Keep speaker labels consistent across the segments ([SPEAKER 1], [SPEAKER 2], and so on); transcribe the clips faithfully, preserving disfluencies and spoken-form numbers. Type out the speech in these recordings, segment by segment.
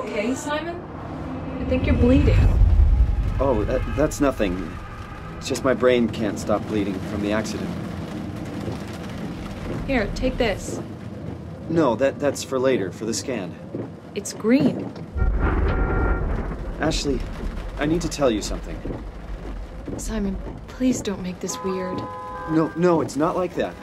[SPEAKER 1] okay, Simon? I think you're bleeding.
[SPEAKER 2] Oh, that, that's nothing. It's just my brain can't stop bleeding from the accident.
[SPEAKER 1] Here, take this.
[SPEAKER 2] No, that that's for later, for the scan.
[SPEAKER 1] It's green.
[SPEAKER 2] Ashley, I need to tell you something.
[SPEAKER 1] Simon, please don't make this weird.
[SPEAKER 2] No, no, it's not like that.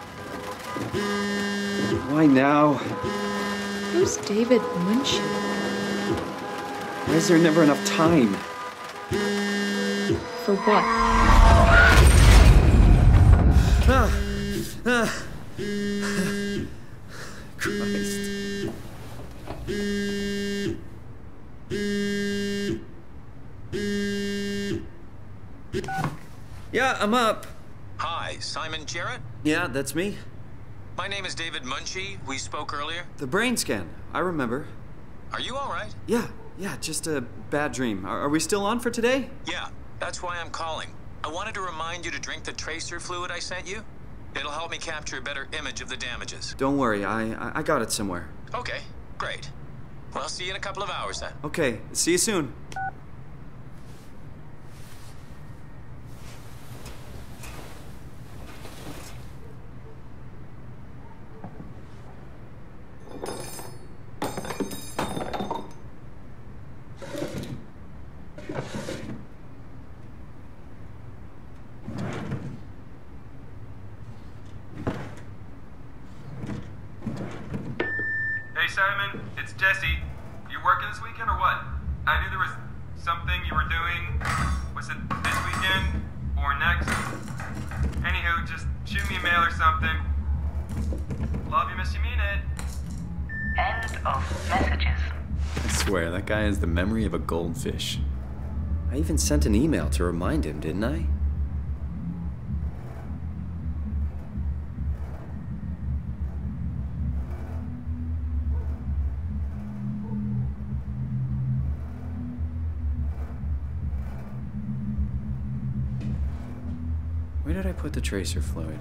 [SPEAKER 2] Why now?
[SPEAKER 1] Who's David Munchie?
[SPEAKER 2] Why is there never enough time?
[SPEAKER 1] For what?
[SPEAKER 2] Ah! Ah! Christ. Yeah, I'm up.
[SPEAKER 3] Hi, Simon Jarrett?
[SPEAKER 2] Yeah, that's me.
[SPEAKER 3] My name is David Munchie. We spoke earlier.
[SPEAKER 2] The brain scan. I remember.
[SPEAKER 3] Are you all right?
[SPEAKER 2] Yeah, yeah, just a bad dream. Are, are we still on for today?
[SPEAKER 3] Yeah, that's why I'm calling. I wanted to remind you to drink the tracer fluid I sent you. It'll help me capture a better image of the damages.
[SPEAKER 2] Don't worry, I, I, I got it somewhere.
[SPEAKER 3] Okay, great. Well, I'll see you in a couple of hours then.
[SPEAKER 2] Okay, see you soon.
[SPEAKER 4] Hey Simon, it's Jesse. You working this weekend or what? I knew there was something you were doing. Was it this weekend or next? Anywho, just shoot me a mail or something. Love you, miss you, mean it.
[SPEAKER 5] End of messages.
[SPEAKER 2] I swear, that guy has the memory of a goldfish. I even sent an email to remind him, didn't I? Where did I put the tracer fluid?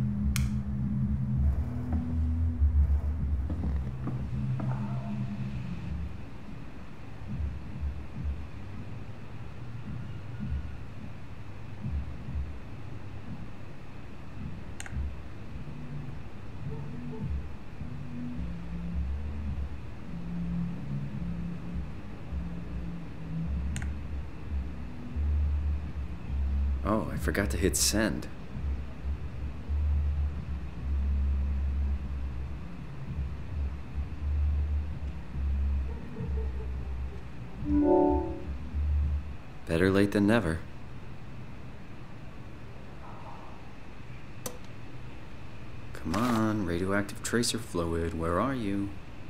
[SPEAKER 2] Oh, I forgot to hit send. Better late than never. Come on, radioactive tracer fluid, where are you?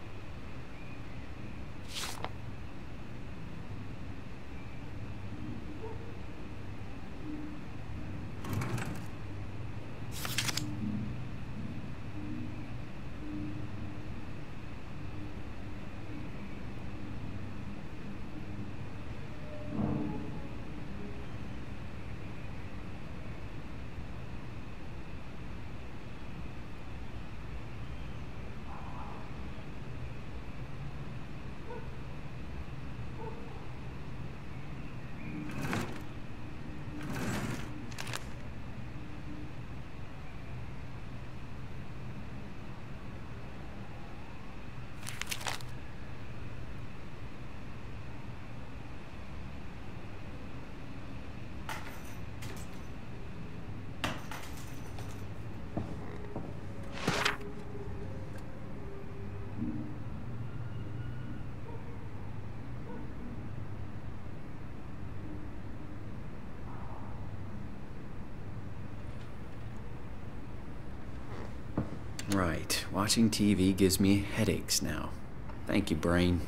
[SPEAKER 2] Right, watching T V gives me headaches now. Thank you, brain.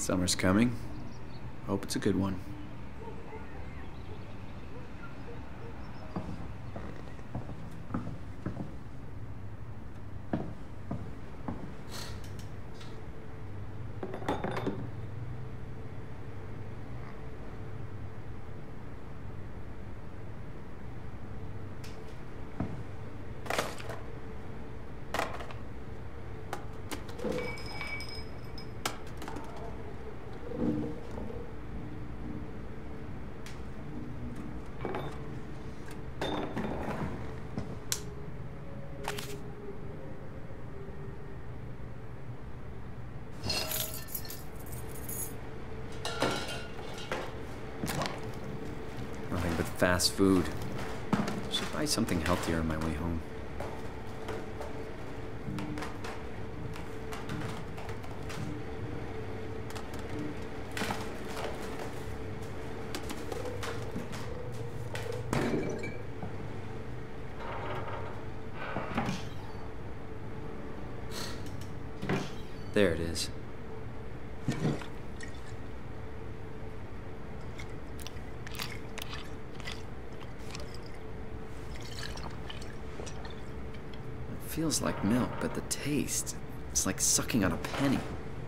[SPEAKER 2] Summer's coming. Hope it's a good one. Nothing but fast food. Should buy something healthier on my way home. There it is. It feels like milk, but the taste, it's like sucking on a penny.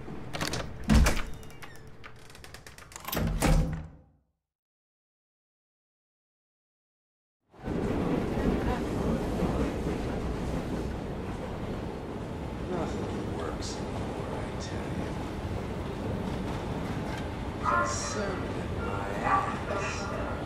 [SPEAKER 6] Nothing works anymore, I tell you. Concerned in my ass.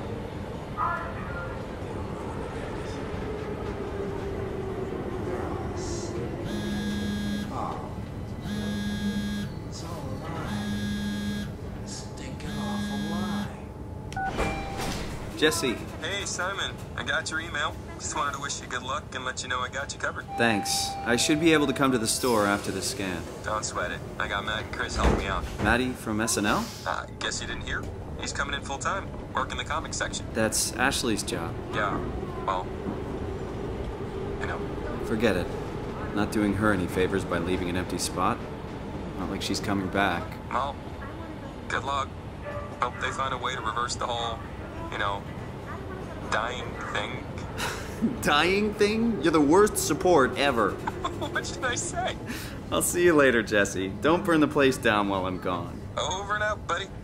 [SPEAKER 6] Girls. Oh. It's all a lie. A stinking awful lie.
[SPEAKER 2] Jesse,
[SPEAKER 4] Hey, Simon. I got your email. Just wanted to wish you good luck and let you know I got you covered.
[SPEAKER 2] thanks. I should be able to come to the store after the scan.
[SPEAKER 4] Don't sweat it. I got Matt and Chris helping me out.
[SPEAKER 2] Maddie from S N L?
[SPEAKER 4] Uh, guess you didn't hear? He's coming in full time, working the comics section.
[SPEAKER 2] That's Ashley's job.
[SPEAKER 4] Yeah, well, you know.
[SPEAKER 2] Forget it. Not doing her any favors by leaving an empty spot. Not like she's coming back.
[SPEAKER 4] Well, good luck. Hope they find a way to reverse the whole, you know, dying thing.
[SPEAKER 2] Dying thing? You're the worst support ever.
[SPEAKER 4] What should I say?
[SPEAKER 2] I'll see you later, Jesse. Don't burn the place down while I'm gone.
[SPEAKER 4] Over and out, buddy.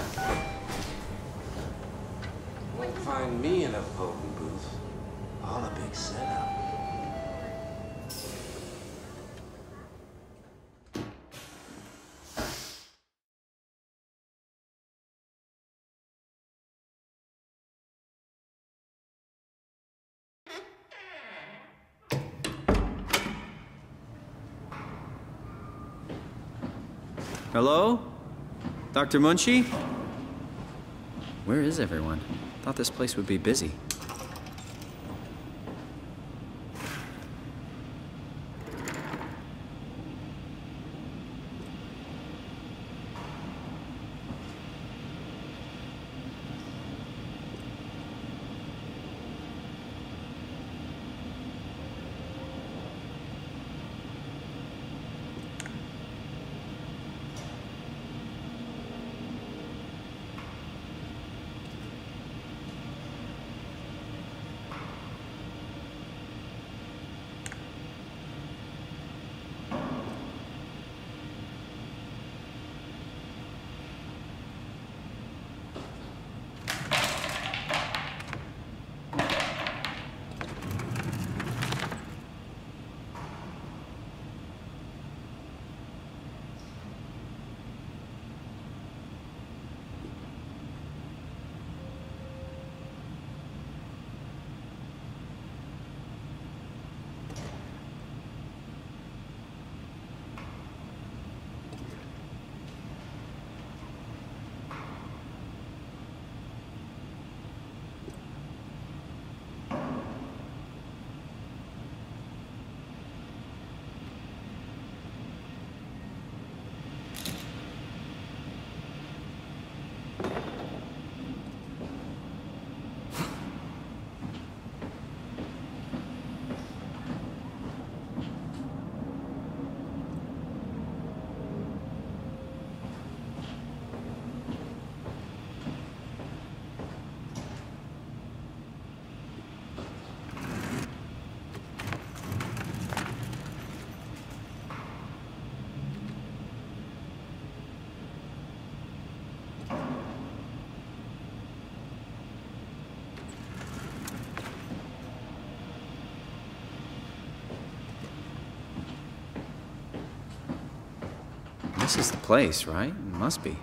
[SPEAKER 6] Won't find me in a voting booth. All a big setup.
[SPEAKER 2] Hello? Doctor Munchie? Where is everyone? Thought this place would be busy. This is the place, right? It must be.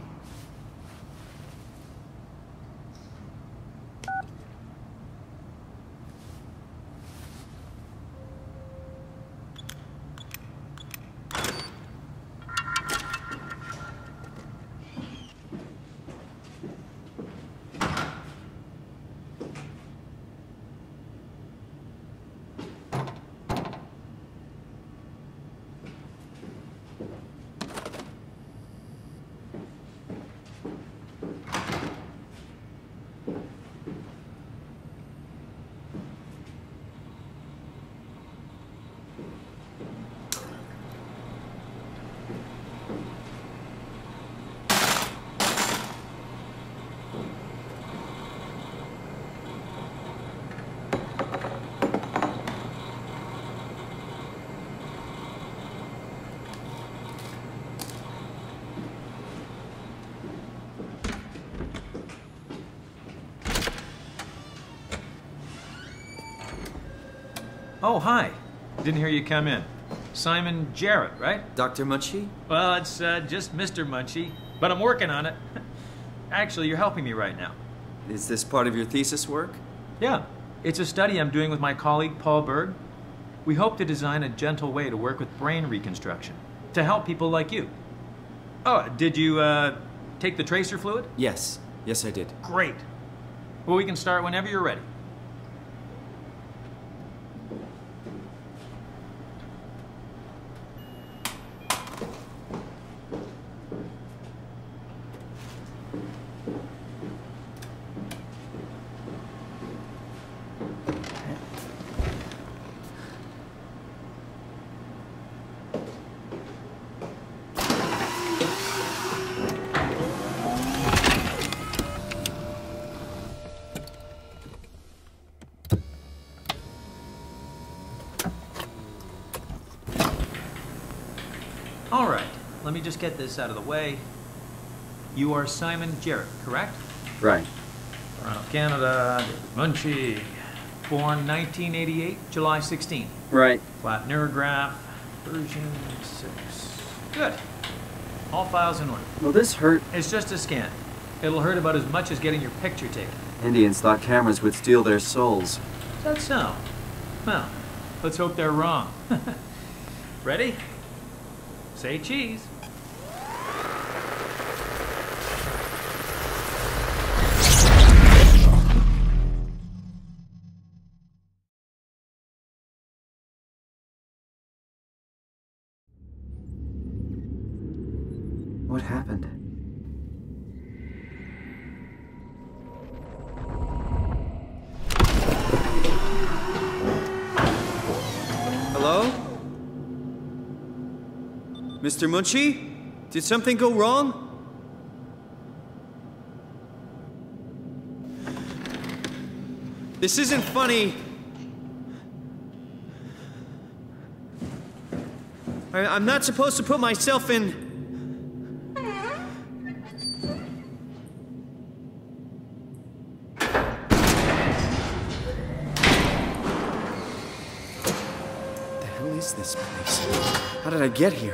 [SPEAKER 7] Oh, hi. Didn't hear you come in. Simon Jarrett, right?
[SPEAKER 2] Doctor Munchie?
[SPEAKER 7] Well, it's uh, just Mister Munchie, but I'm working on it. Actually, you're helping me right now.
[SPEAKER 2] Is this part of your thesis work?
[SPEAKER 7] Yeah, it's a study I'm doing with my colleague, Paul Berg. We hope to design a gentle way to work with brain reconstruction, to help people like you. Oh, did you uh, take the tracer fluid?
[SPEAKER 2] Yes. Yes, I did.
[SPEAKER 7] Great. Well, we can start whenever you're ready. All right, let me just get this out of the way. You are Simon Jarrett, correct?
[SPEAKER 2] Right.
[SPEAKER 7] Toronto, Canada, Munchie. Born nineteen eighty-eight, July sixteenth.
[SPEAKER 2] Right.
[SPEAKER 7] Flat neurograph, version six. Good. All files in order.
[SPEAKER 2] Will this hurt?
[SPEAKER 7] It's just a scan. It'll hurt about as much as getting your picture taken.
[SPEAKER 2] Indians thought cameras would steal their souls.
[SPEAKER 7] Is that so? Well, let's hope they're wrong. Ready? Say cheese.
[SPEAKER 2] What happened? Hello? Mister Munchie? Did something go wrong? This isn't funny. I, I'm not supposed to put myself in... What is this place? How did I get here?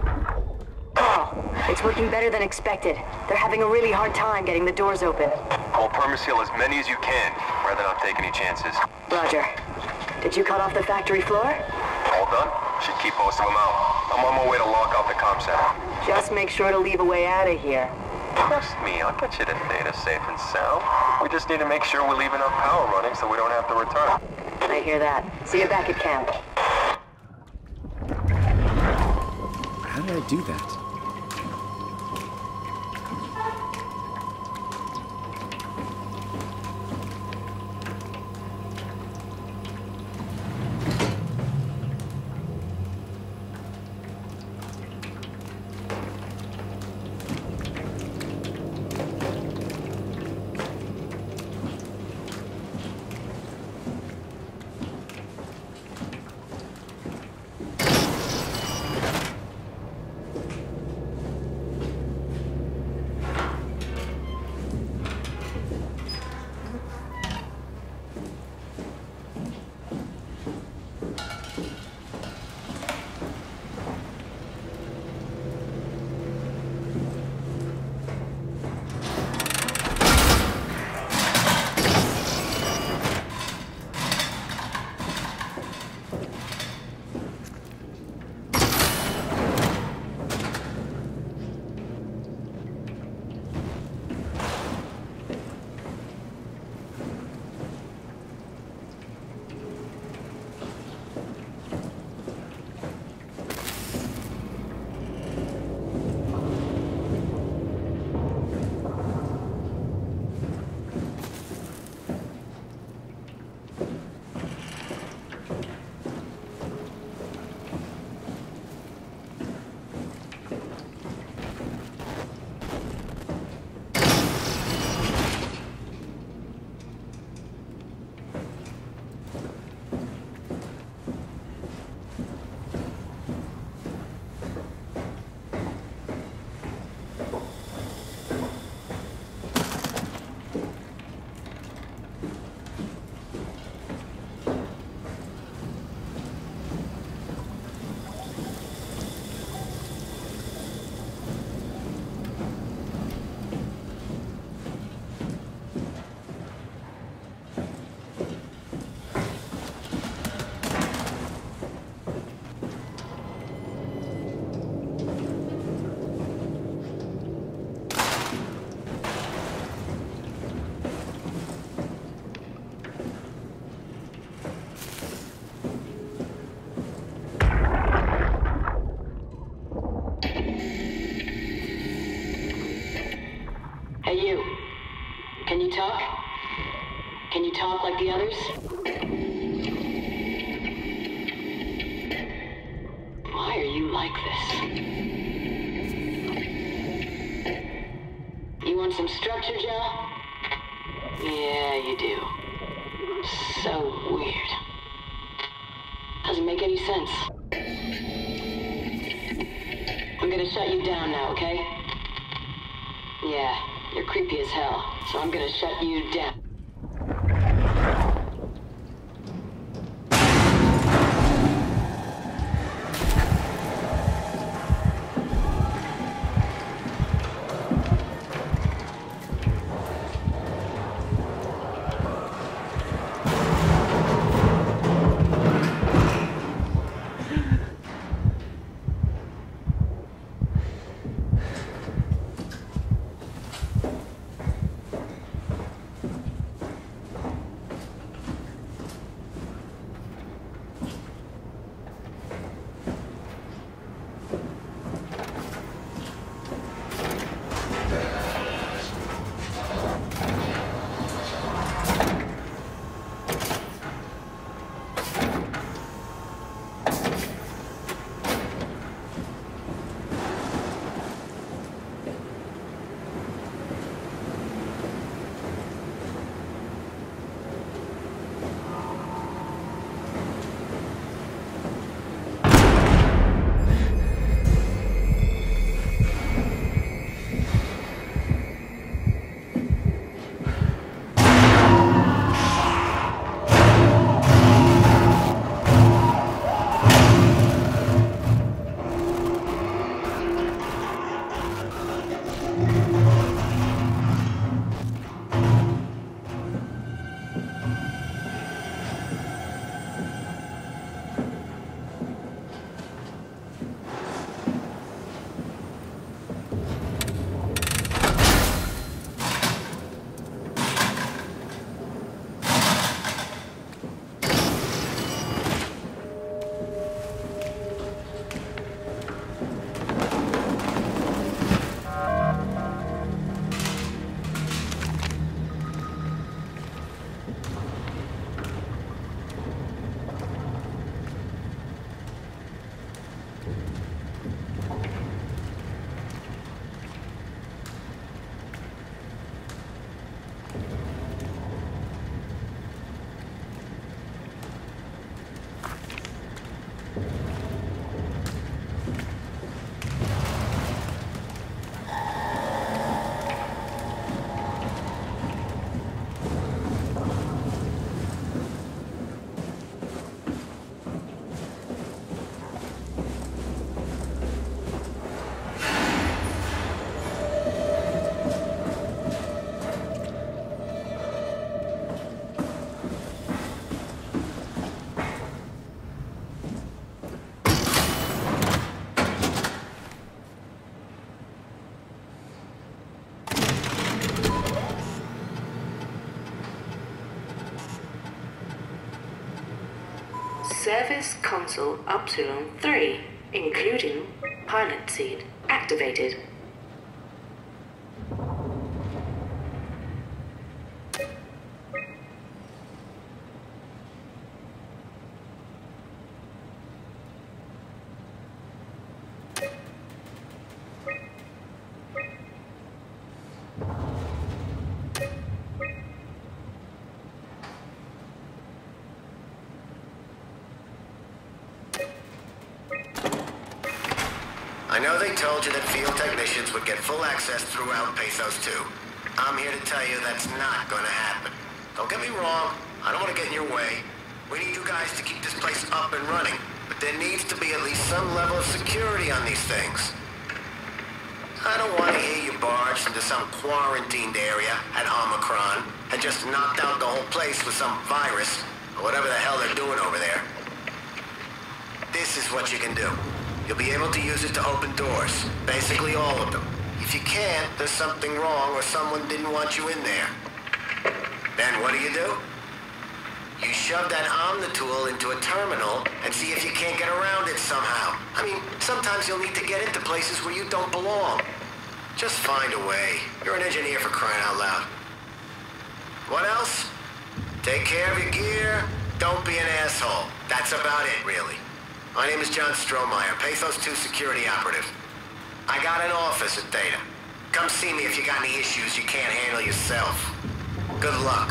[SPEAKER 8] It's working better than expected. They're having a really hard time getting the doors open. We'll perma-seal as many as you can, rather than not take any chances.
[SPEAKER 5] Roger. Did you cut off the factory floor?
[SPEAKER 8] All done? Should keep most of them out. I'm on my way to lock off the comm center.
[SPEAKER 5] Just make sure to leave a way out of here.
[SPEAKER 8] Trust me, I'll get you to Theta safe and sound. We just need to make sure we leave enough power running so we don't have to return.
[SPEAKER 5] I hear that. See you back at camp.
[SPEAKER 2] How did I do that?
[SPEAKER 5] Hey, you. Can you talk? Can you talk like the others? Why are you like this? You want some structure, Joe? Yeah, you do. So weird. Doesn't make any sense. I'm gonna shut you down now, okay? Yeah, you're creepy as hell, so I'm gonna shut you down. Service console Upsilon three, including pilot seat, activated.
[SPEAKER 9] I know they told you that field technicians would get full access throughout Pathos two. I'm here to tell you that's not gonna happen. Don't get me wrong, I don't want to get in your way. We need you guys to keep this place up and running, but there needs to be at least some level of security on these things. I don't want to hear you barged into some quarantined area at Omicron and just knocked out the whole place with some virus, or whatever the hell they're doing over there. This is what you can do. You'll be able to use it to open doors. Basically all of them. If you can't, there's something wrong or someone didn't want you in there. Then what do you do? You shove that Omnitool into a terminal and see if you can't get around it somehow. I mean, sometimes you'll need to get into places where you don't belong. Just find a way. You're an engineer, for crying out loud. What else? Take care of your gear. Don't be an asshole. That's about it, really. My name is John Strohmeyer, Pathos two security operative. I got an office at Theta. Come see me if you got any issues you can't handle yourself. Good luck.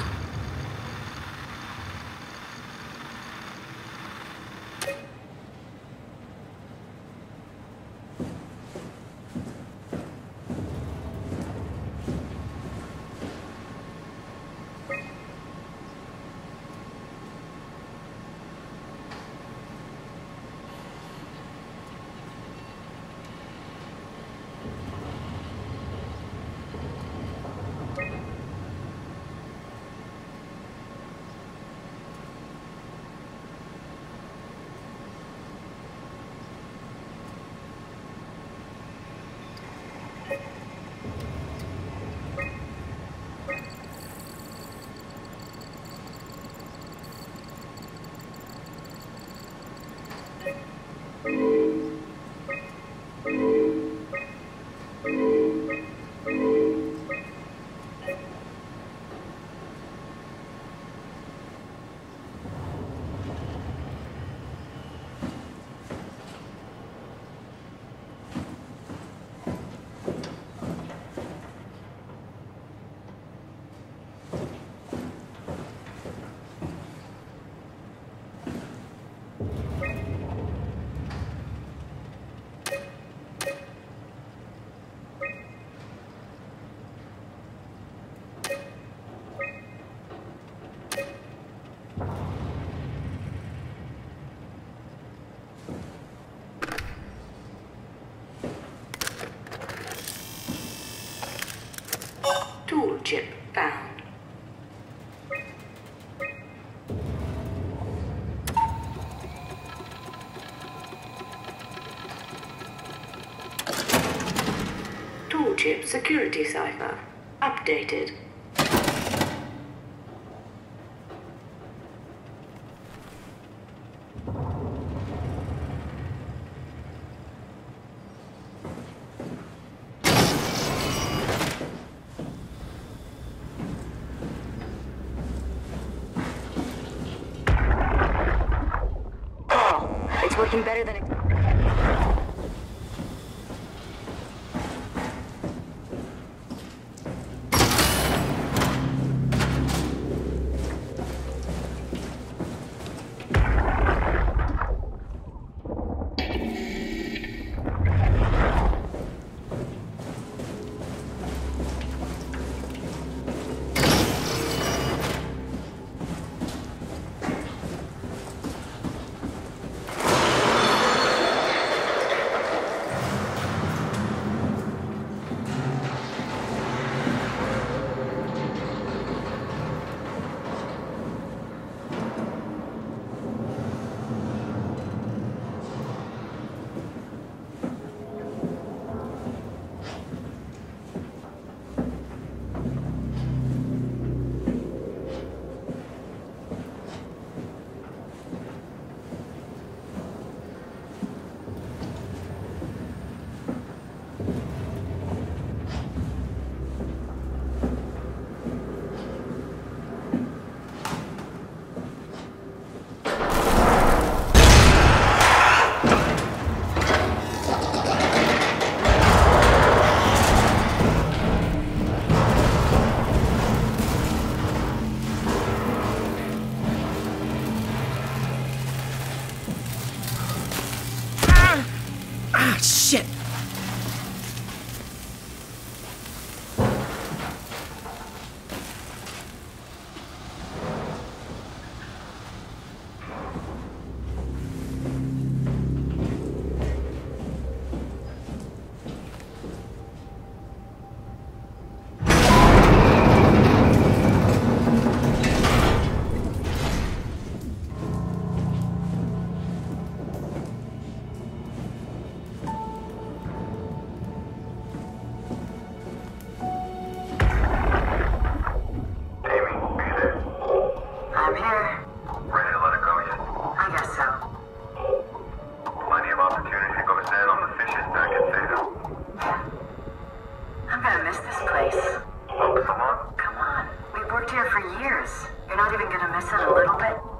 [SPEAKER 5] Tool chip found. Tool chip security cipher updated.
[SPEAKER 10] Working better than it.
[SPEAKER 2] Shit!
[SPEAKER 5] Come on. We've worked here for years. You're not even gonna miss it a little bit?